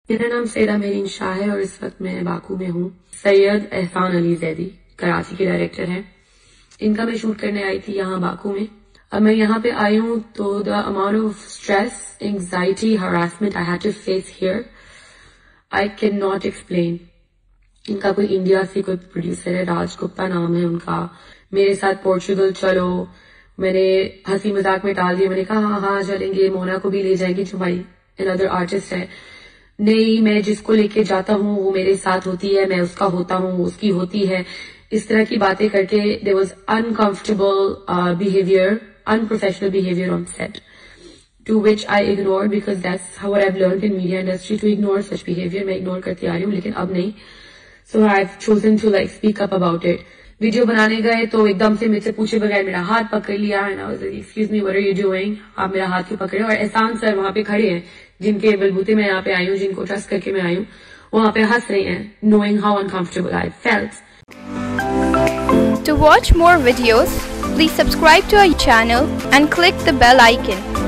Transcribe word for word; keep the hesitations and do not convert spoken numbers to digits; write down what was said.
मेरा नाम सैयदा मेरीन शाह है और इस वक्त मैं बाकू में हूँ। सैयद एहसान अली जैदी कराची के डायरेक्टर हैं। इनका मैं शूट करने आई थी यहाँ बाकू में। अब मैं यहाँ पे आई हूँ तो the amount of stress, anxiety, harassment I had to face here, I can not explain. इनका कोई इंडिया से कोई प्रोड्यूसर है, राज गुप्ता नाम है उनका। मेरे साथ पोर्चुगल चलो, मैंने हंसी मजाक में टाल दिया। मैंने कहा हाँ हाँ चलेंगे, मोना को भी ले जाएंगे जो हमारी अनदर आर्टिस्ट है। नहीं, मैं जिसको लेके जाता हूँ वो मेरे साथ होती है, मैं उसका होता हूँ, उसकी होती है। इस तरह की बातें करके there was uncomfortable behaviour, unprofessional behaviour on set, to which I ignore because that's how I have learned in media industry to ignore such behaviour. मैं इग्नोर करती आ रही हूँ लेकिन अब नहीं। So I have chosen to like speak up about it. Video बनाने गए तो एकदम से मुझसे पूछे बगैर मेरा हाथ पकड़ लिया है ना, excuse me what are you doing, आप मेरा हाथ क्यों पकड़े। और एहसान सर वहां पे खड़े हैं जिनके बलबूते मैं यहाँ पे आई हूँ, जिनको ट्रस्ट करके मैं आई हूँ, वहां पे हंस रहे हैं, knowing how uncomfortable I felt. To watch more videos, please subscribe to our channel and click the bell icon.